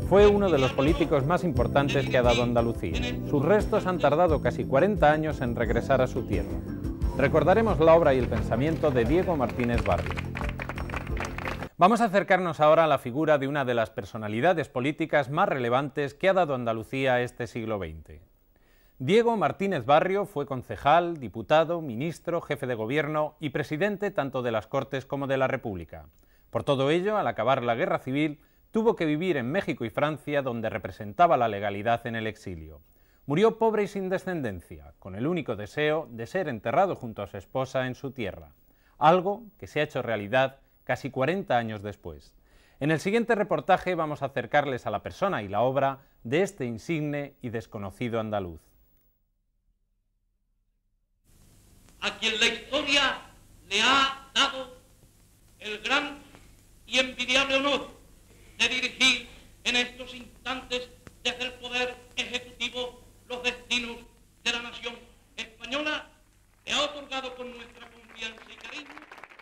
Fue uno de los políticos más importantes que ha dado Andalucía. Sus restos han tardado casi 40 años en regresar a su tierra. Recordaremos la obra y el pensamiento de Diego Martínez Barrio. Vamos a acercarnos ahora a la figura de una de las personalidades políticas más relevantes que ha dado Andalucía este siglo XX. Diego Martínez Barrio fue concejal, diputado, ministro, jefe de gobierno y presidente tanto de las Cortes como de la República. Por todo ello, al acabar la Guerra Civil, tuvo que vivir en México y Francia, donde representaba la legalidad en el exilio. Murió pobre y sin descendencia, con el único deseo de ser enterrado junto a su esposa en su tierra, algo que se ha hecho realidad casi 40 años después. En el siguiente reportaje vamos a acercarles a la persona y la obra de este insigne y desconocido andaluz. A quien la historia le ha dado el gran y envidiable honor de dirigir en estos instantes desde el poder ejecutivo los destinos de la nación española, le ha otorgado con nuestra confianza y cariño.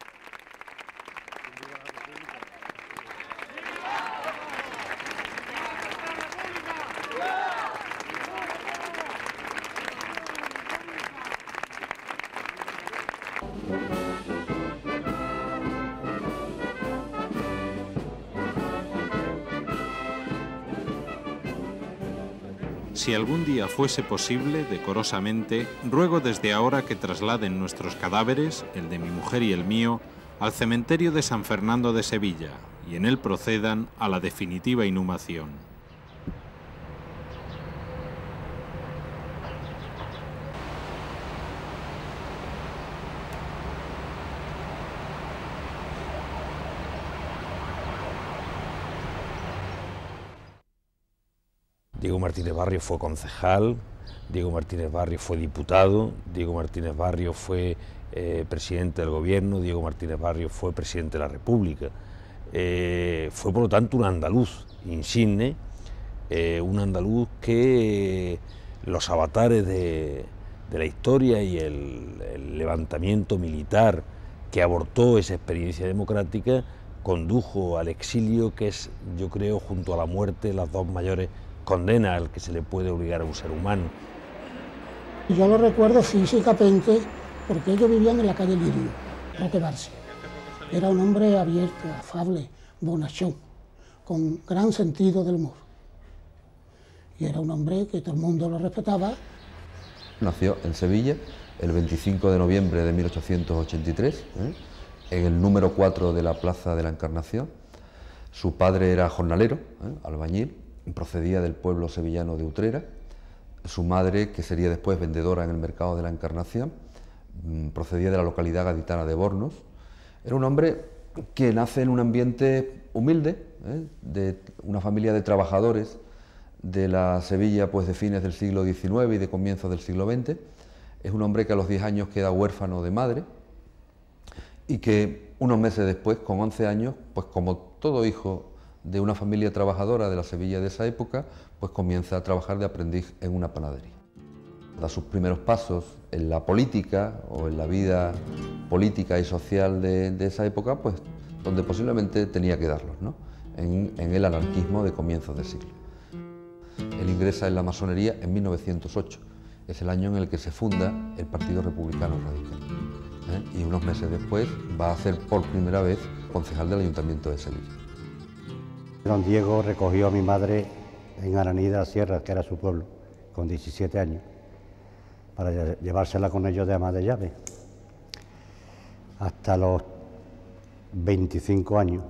Si algún día fuese posible, decorosamente, ruego desde ahora que trasladen nuestros cadáveres, el de mi mujer y el mío, al cementerio de San Fernando de Sevilla, y en él procedan a la definitiva inhumación. Diego Martínez Barrio fue concejal, Diego Martínez Barrio fue diputado, Diego Martínez Barrio fue presidente del gobierno, Diego Martínez Barrio fue presidente de la República. Fue por lo tanto un andaluz insigne, un andaluz que los avatares de la historia y el levantamiento militar que abortó esa experiencia democrática condujo al exilio, que es, yo creo, junto a la muerte, las dos mayores condena al que se le puede obligar a un ser humano. Yo lo recuerdo físicamente porque ellos vivían en la calle Lirio, Roque Barce. Era un hombre abierto, afable, bonachón, con gran sentido del humor. Y era un hombre que todo el mundo lo respetaba. Nació en Sevilla el 25 de noviembre de 1883, en el número 4 de la Plaza de la Encarnación. Su padre era jornalero, albañil, procedía del pueblo sevillano de Utrera. Su madre, que sería después vendedora en el mercado de la Encarnación, procedía de la localidad gaditana de Bornos. Era un hombre que nace en un ambiente humilde, de una familia de trabajadores de la Sevilla pues, de fines del siglo XIX y de comienzos del siglo XX. Es un hombre que a los 10 años queda huérfano de madre y que unos meses después, con 11 años, pues como todo hijo de una familia trabajadora de la Sevilla de esa época, pues comienza a trabajar de aprendiz en una panadería. Da sus primeros pasos en la política o en la vida política y social de esa época, pues donde posiblemente tenía que darlos, ¿no? En el anarquismo de comienzos de siglo. Él ingresa en la masonería en 1908, es el año en el que se funda el Partido Republicano Radical, y unos meses después va a ser por primera vez concejal del Ayuntamiento de Sevilla. Don Diego recogió a mi madre en Aranida de la Sierra, que era su pueblo, con 17 años, para llevársela con ellos de ama de llave, hasta los 25 años.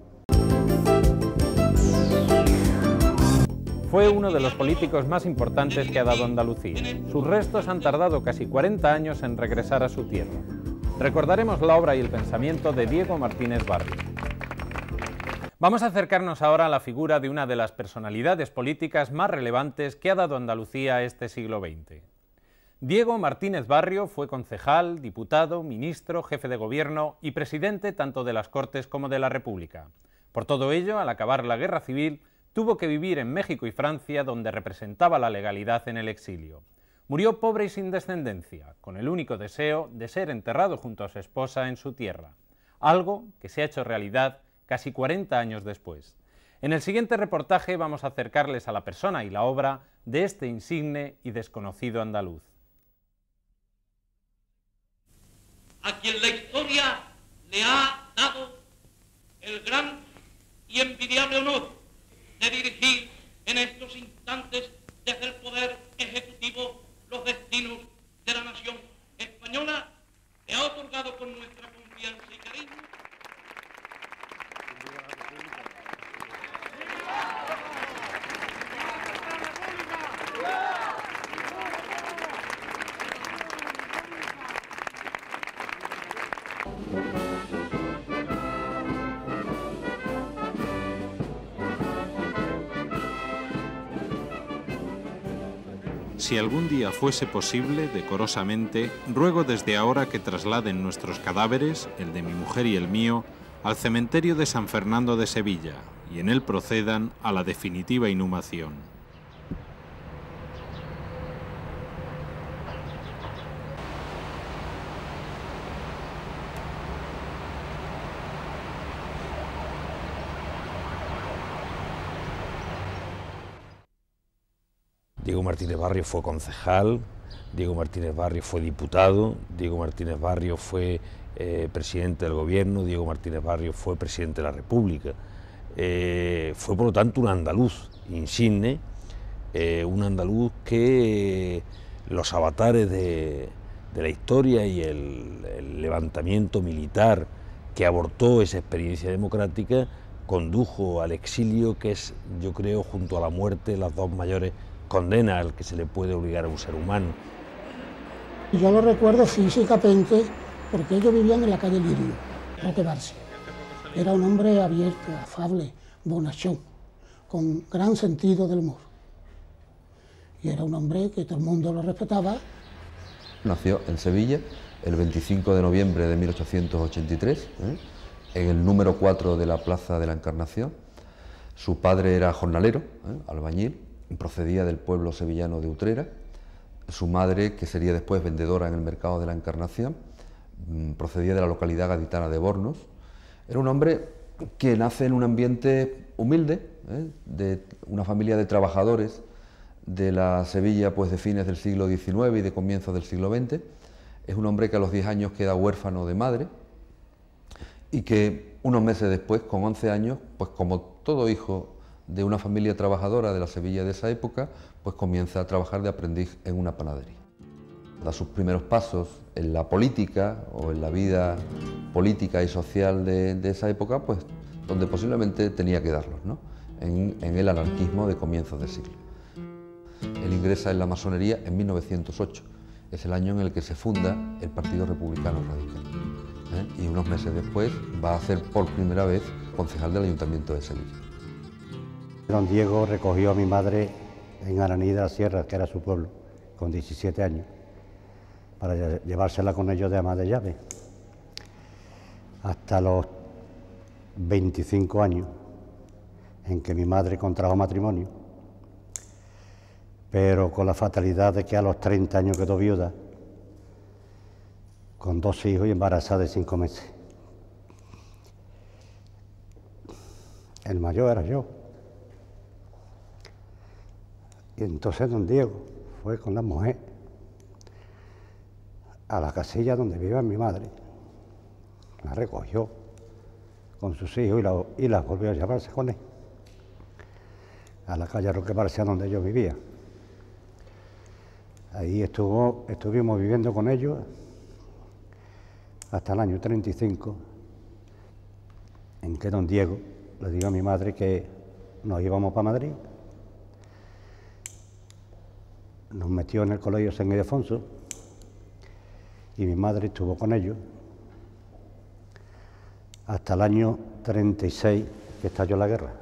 Fue uno de los políticos más importantes que ha dado Andalucía. Sus restos han tardado casi 40 años en regresar a su tierra. Recordaremos la obra y el pensamiento de Diego Martínez Barrio. Vamos a acercarnos ahora a la figura de una de las personalidades políticas más relevantes que ha dado Andalucía este siglo XX. Diego Martínez Barrio fue concejal, diputado, ministro, jefe de gobierno y presidente tanto de las Cortes como de la República. Por todo ello, al acabar la Guerra Civil, tuvo que vivir en México y Francia, donde representaba la legalidad en el exilio. Murió pobre y sin descendencia, con el único deseo de ser enterrado junto a su esposa en su tierra, algo que se ha hecho realidad casi 40 años después. En el siguiente reportaje vamos a acercarles a la persona y la obra de este insigne y desconocido andaluz. A quien la historia le ha dado el gran y envidiable honor de dirigir en estos instantes desde el Poder Ejecutivo los destinos de la nación española, le ha otorgado con nuestra confianza y cariño. Si algún día fuese posible, decorosamente, ruego desde ahora que trasladen nuestros cadáveres, el de mi mujer y el mío, al cementerio de San Fernando de Sevilla, y en él procedan a la definitiva inhumación. Diego Martínez Barrio fue concejal, Diego Martínez Barrio fue diputado, Diego Martínez Barrio fue presidente del gobierno, Diego Martínez Barrio fue presidente de la República. Fue por lo tanto un andaluz insigne, un andaluz que los avatares de la historia y el levantamiento militar que abortó esa experiencia democrática condujo al exilio, que es, yo creo, junto a la muerte, las dos mayores condenas al que se le puede obligar a un ser humano. Yo lo recuerdo físicamente porque ellos vivían en la calle Lirio, Roque Barce. Era un hombre abierto, afable, bonachón, con gran sentido del humor. Y era un hombre que todo el mundo lo respetaba. Nació en Sevilla el 25 de noviembre de 1883, en el número 4 de la Plaza de la Encarnación. Su padre era jornalero, albañil, procedía del pueblo sevillano de Utrera. Su madre, que sería después vendedora en el mercado de la Encarnación, procedía de la localidad gaditana de Bornos. Era un hombre que nace en un ambiente humilde, de una familia de trabajadores de la Sevilla pues, de fines del siglo XIX y de comienzos del siglo XX. Es un hombre que a los 10 años queda huérfano de madre y que unos meses después, con 11 años, pues como todo hijo de una familia trabajadora de la Sevilla de esa época, pues comienza a trabajar de aprendiz en una panadería. Da sus primeros pasos en la política o en la vida política y social de esa época, pues donde posiblemente tenía que darlos, ¿no? En el anarquismo de comienzos de siglo. Él ingresa en la masonería en 1908, es el año en el que se funda el Partido Republicano Radical, y unos meses después va a ser por primera vez concejal del Ayuntamiento de Sevilla. Don Diego recogió a mi madre en Aranida de la Sierra, que era su pueblo, con 17 años, para llevársela con ellos de ama de llave, hasta los 25 años en que mi madre contrajo matrimonio, pero con la fatalidad de que a los 30 años quedó viuda, con 2 hijos y embarazada de 5 meses. El mayor era yo. Y entonces don Diego fue con la mujer a la casilla donde vivía mi madre, la recogió con sus hijos y la volvió a llevarse con él a la calle Roque Barce, donde ellos vivían. Ahí estuvimos viviendo con ellos hasta el año 35, en que don Diego le dijo a mi madre que nos íbamos para Madrid. Nos metió en el colegio San Ildefonso y mi madre estuvo con ellos hasta el año 36, que estalló la guerra.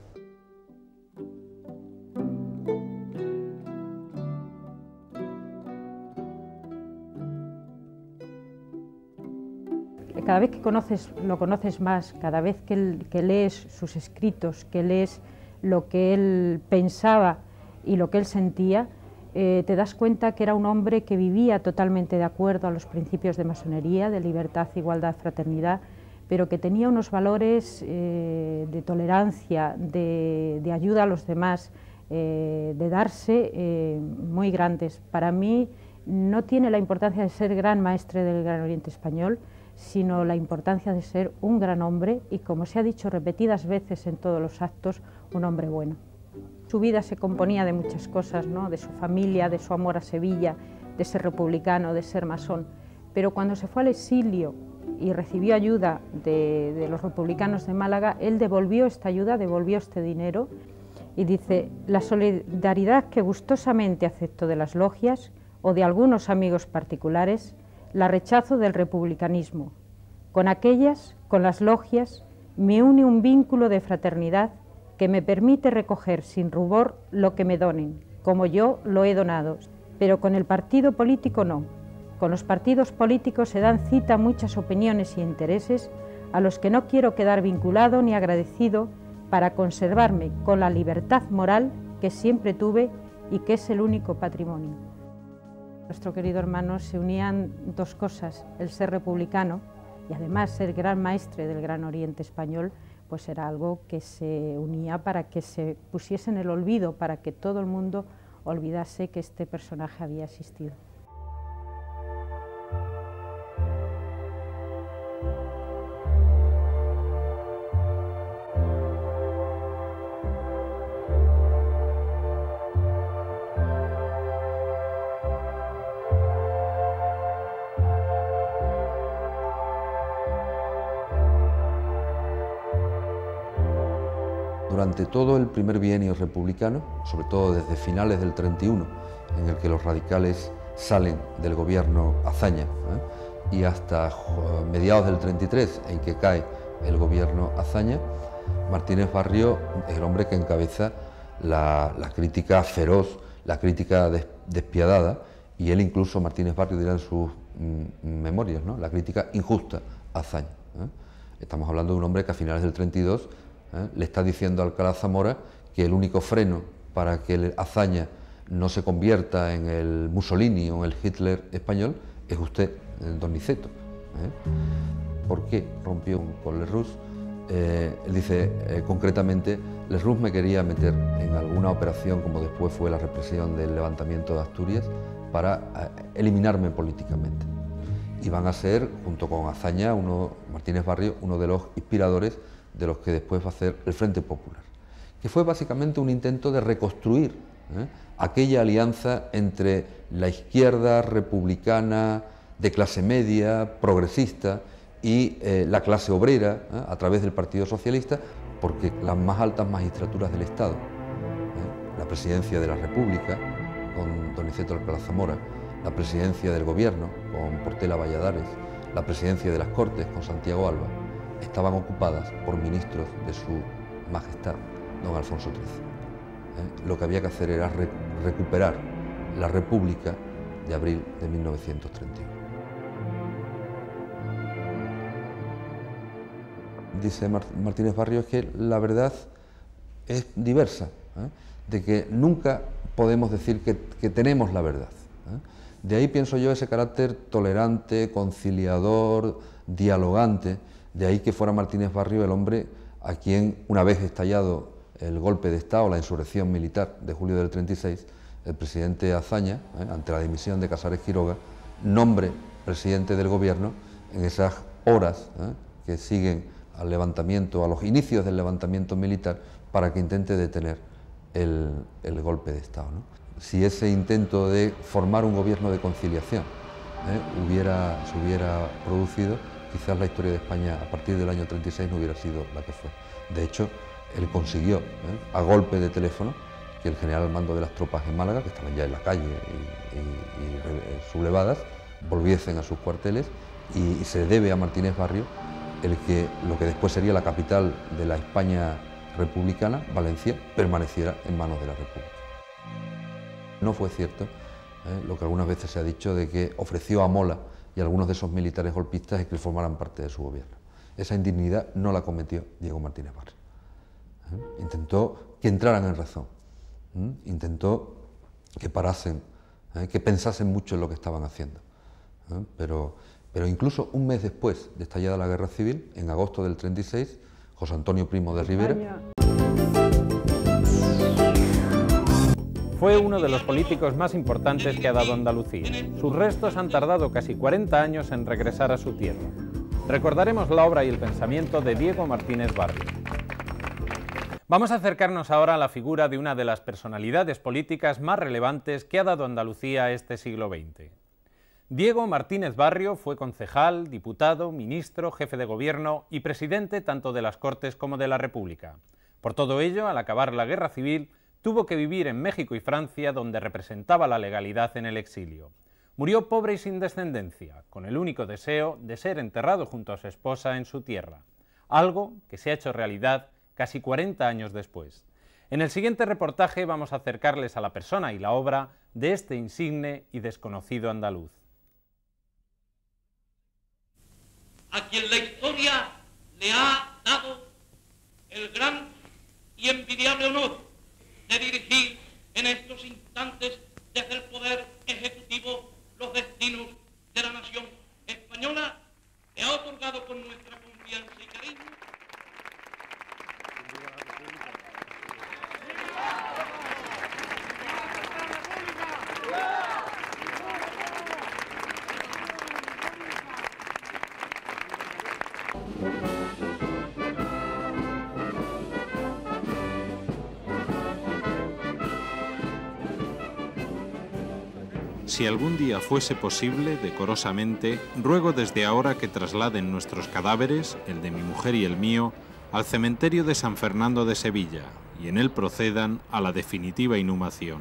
Cada vez que lo conoces más, cada vez que lees sus escritos, que lees lo que él pensaba y lo que él sentía, te das cuenta que era un hombre que vivía totalmente de acuerdo a los principios de masonería, de libertad, igualdad, fraternidad, pero que tenía unos valores de tolerancia, de ayuda a los demás, de darse muy grandes. Para mí no tiene la importancia de ser gran maestre del Gran Oriente Español, sino la importancia de ser un gran hombre y, como se ha dicho repetidas veces en todos los actos, un hombre bueno. Su vida se componía de muchas cosas, ¿no? De su familia, de su amor a Sevilla, de ser republicano, de ser masón, pero cuando se fue al exilio y recibió ayuda de los republicanos de Málaga, él devolvió esta ayuda, devolvió este dinero y dice: la solidaridad que gustosamente acepto de las logias o de algunos amigos particulares, la rechazo del republicanismo. Con aquellas, con las logias, me une un vínculo de fraternidad que me permite recoger sin rubor lo que me donen, como yo lo he donado, pero con el partido político no. Con los partidos políticos se dan cita muchas opiniones y intereses a los que no quiero quedar vinculado ni agradecido para conservarme con la libertad moral que siempre tuve y que es el único patrimonio. Nuestro querido hermano se unían dos cosas: el ser republicano y además ser gran maestre del Gran Oriente Español, pues era algo que se unía para que se pusiese en el olvido, para que todo el mundo olvidase que este personaje había existido. Durante todo el primer bienio republicano, sobre todo desde finales del 31, en el que los radicales salen del gobierno Azaña, y hasta mediados del 33, en que cae el gobierno Azaña, Martínez Barrio es el hombre que encabeza la crítica feroz, la crítica despiadada, y él incluso, Martínez Barrio, dirá en sus memorias, ¿no?, la crítica injusta a Azaña. Estamos hablando de un hombre que a finales del 32 le está diciendo a Alcalá Zamora que el único freno para que el Azaña no se convierta en el Mussolini o en el Hitler español es usted, don Niceto. ¿Por qué rompió con Lerroux? Él dice concretamente: Lerroux me quería meter en alguna operación, como después fue la represión del levantamiento de Asturias, para eliminarme políticamente. Y van a ser, junto con Azaña, Martínez Barrio, uno de los inspiradores de los que después va a ser el Frente Popular, que fue básicamente un intento de reconstruir aquella alianza entre la izquierda republicana de clase media, progresista, y la clase obrera, a través del Partido Socialista, porque las más altas magistraturas del Estado, la presidencia de la República, con don Niceto Alcalá Zamora, la presidencia del Gobierno, con Portela Valladares, la presidencia de las Cortes, con Santiago Alba, estaban ocupadas por ministros de su majestad, don Alfonso XIII. Lo que había que hacer era recuperar la República de abril de 1931. Dice Martínez Barrio que la verdad es diversa, de que nunca podemos decir que tenemos la verdad. De ahí, pienso yo, ese carácter tolerante, conciliador, dialogante. De ahí que fuera Martínez Barrio el hombre a quien, una vez estallado el golpe de Estado, la insurrección militar de julio del 36, el presidente Azaña, ante la dimisión de Casares Quiroga, nombre presidente del gobierno en esas horas que siguen al levantamiento, a los inicios del levantamiento militar, para que intente detener el golpe de Estado, ¿no? Si ese intento de formar un gobierno de conciliación se hubiera producido, quizás la historia de España a partir del año 36 no hubiera sido la que fue. De hecho, él consiguió, a golpe de teléfono, que el general al mando de las tropas en Málaga, que estaban ya en la calle y sublevadas, volviesen a sus cuarteles, y se debe a Martínez Barrio lo que después sería la capital de la España republicana, Valencia, permaneciera en manos de la República. No fue cierto lo que algunas veces se ha dicho de que ofreció a Mola y a algunos de esos militares golpistas que formaran parte de su gobierno. Esa indignidad no la cometió Diego Martínez Barrio. Intentó que entraran en razón, intentó que parasen, que pensasen mucho en lo que estaban haciendo, pero Pero incluso un mes después de estallada la Guerra Civil, en agosto del 36, José Antonio Primo de Rivera fue uno de los políticos más importantes que ha dado Andalucía. Sus restos han tardado casi 40 años en regresar a su tierra. Recordaremos la obra y el pensamiento de Diego Martínez Barrio. Vamos a acercarnos ahora a la figura de una de las personalidades políticas más relevantes que ha dado Andalucía este siglo XX. Diego Martínez Barrio fue concejal, diputado, ministro, jefe de gobierno y presidente tanto de las Cortes como de la República. Por todo ello, al acabar la Guerra Civil, tuvo que vivir en México y Francia, donde representaba la legalidad en el exilio. Murió pobre y sin descendencia, con el único deseo de ser enterrado junto a su esposa en su tierra, algo que se ha hecho realidad casi 40 años después. En el siguiente reportaje vamos a acercarles a la persona y la obra de este insigne y desconocido andaluz. A quien la historia le ha dado el gran y envidiable honor de dirigir en estos instantes desde el Poder Ejecutivo los destinos de la nación española, le ha otorgado con nuestra confianza y cariño. Si algún día fuese posible, decorosamente, ruego desde ahora que trasladen nuestros cadáveres, el de mi mujer y el mío, al cementerio de San Fernando de Sevilla, y en él procedan a la definitiva inhumación.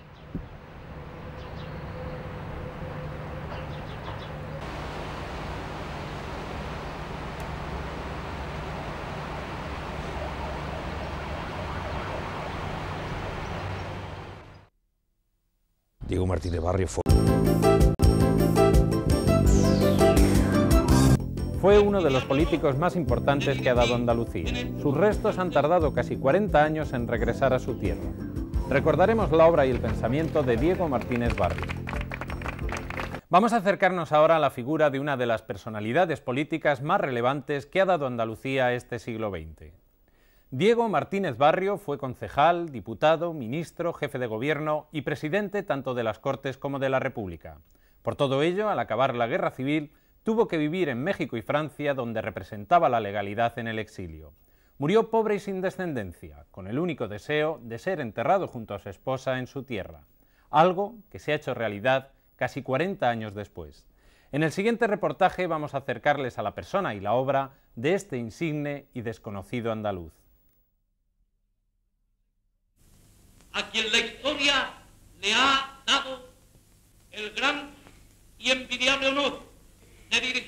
Diego Martínez Barrio Fue uno de los políticos más importantes que ha dado Andalucía. Sus restos han tardado casi 40 años en regresar a su tierra. Recordaremos la obra y el pensamiento de Diego Martínez Barrio. Vamos a acercarnos ahora a la figura de una de las personalidades políticas más relevantes que ha dado Andalucía este siglo XX. Diego Martínez Barrio fue concejal, diputado, ministro, jefe de gobierno y presidente tanto de las Cortes como de la República. Por todo ello, al acabar la Guerra Civil, tuvo que vivir en México y Francia, donde representaba la legalidad en el exilio. Murió pobre y sin descendencia, con el único deseo de ser enterrado junto a su esposa en su tierra, algo que se ha hecho realidad casi 40 años después. En el siguiente reportaje vamos a acercarles a la persona y la obra de este insigne y desconocido andaluz. A quien la historia le ha dado el gran y envidiable honor de dirigir